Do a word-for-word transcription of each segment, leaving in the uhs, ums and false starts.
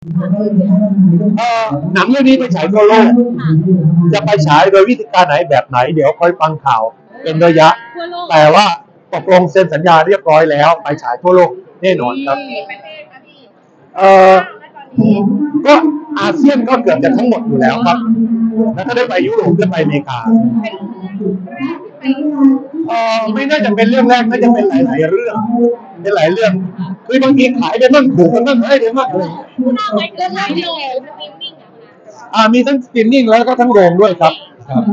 เอ่อหนังเรื่องนี้ไปฉายทั่วโลกจะไปฉายโดยวิธีการไหนแบบไหนเดี๋ยวค่อยฟังข่าวเป็นระยะแต่ว่าตกลงเซ็นสัญญาเรียบร้อยแล้วไปฉายทั่วโลกแน่นอนครับเอ่อก็อาเซียนก็เกือบจะทั้งหมดอยู่แล้วครับแล้วก็ได้ไปยุโรปได้ไปอเมริกาเอ่อไม่น่าจะเป็นเรื่องแรกน่าจะเป็นหลายๆเรื่องเป็นหลายเรื่องคือบางทีขายไปมั่งถูกกันมั่งให้ไปมั่งอะไรอ่ามีทั้งสตรีมมิ่งแล้วก็ทั้งโรงด้วยครับครับ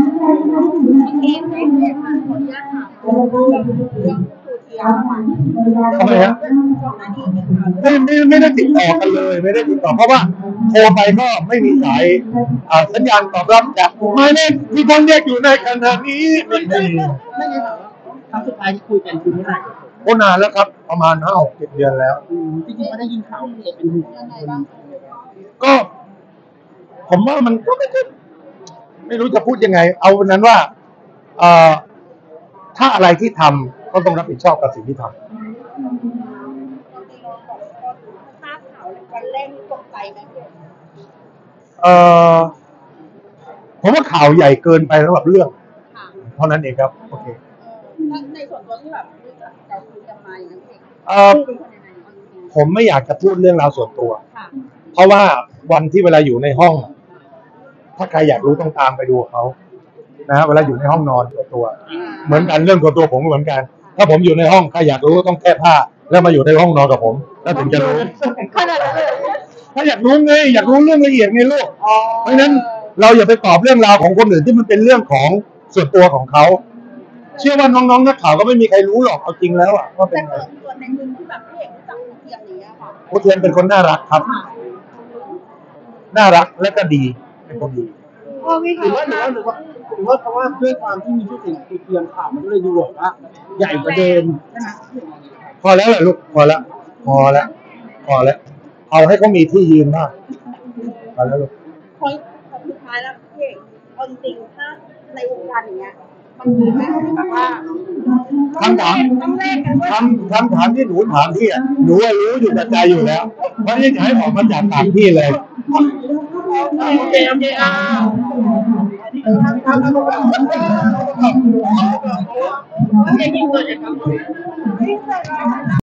ทำไมฮะไม่ไม่ไม่ได้ติดต่อกันเลยไม่ได้ติดต่อเพราะว่าโทรไปก็ไม่มีสายอ่าสัญญาณตอบรับจากหมายเลขที่ท่านเรียกอยู่ในขณะนี้ไม่มีไม่ไงครั้งสุดท้ายที่คุยกันคือเมื่อไหร่โอ้นานแล้วครับประมาณห้าหกเจ็ดเดือนแล้วจริงๆก็ได้ยินข่าวเอเป็นห่วงยังไงบ้างก็ผมว่ามันก็ไม่ไม่รู้จะพูดยังไงเอาวันนั้นว่าเอ่อถ้าอะไรที่ทำก็ต้องรับผิดชอบกับสิ่งที่ทำเอ่อผมว่าข่าวใหญ่เกินไปสำหรับเรื่องเท่านั้นเองครับโอเคในส่วนตัวที่แบบเราคุยกันมาอย่างนั้นเองเอ่อผมไม่อยากจะพูดเรื่องราวส่วนตัวเพราะว่าวันที่เวลาอยู่ในห้องถ้าใครอยากรู้ต้องตามไปดูเขานะเวลาอยู่ในห้องนอนตัวตัวเหมือนกันเรื่องตัวตัวผมก็เหมือนกันถ้าผมอยู่ในห้องใครอยากรู้ต้องแก้ผ้าแล้วมาอยู่ในห้องนอนกับผมแล้วถึงจะรู้ขนาดนั้นเลยถ้าอยากรู้ไงอยากรู้เรื่องละเอียดในโลกเพราะฉะนั้นเราอย่าไปตอบเรื่องราวของคนอื่นที่มันเป็นเรื่องของส่วนตัวของเขาเชื่อว่าน้องๆนักข่าวก็ไม่มีใครรู้หรอกเอาจริงแล้วอ่ะว่าเป็นไงส่วนในมุมที่แบบพี่เอกรู้จักครูเทียมอย่างเงี้ยค่ะครูเทียมเป็นคนน่ารักครับน่ารักและก็ดีเป็นคนดีหรือว่าหรือว่าหรือว่าหรือว่าเพราะว่าด้วยความที่มีชื่อเสียงครูเทียมข่าวมันก็เลยดูแบบว่าใหญ่กว่าเดิมใช่ไหมพอแล้วแหละลูกพอแล้วพอแล้วพอแล้วเอาให้เขามีที่ยืนมากพอแล้วลูกพอสุดท้ายแล้วพี่เอกเอาจริงถ้าในวงการอย่างเงี้ยมันมีไหมแบบว่าคำถามคำคำถามที่หนูถามพี่อ่ะหนูรู้อยู่กับใจอยู่แล้วเพราะนี่จะให้ออกมาจากปากพี่เลยโอเคโอเคอ่าโอเคยินดีเลยครับ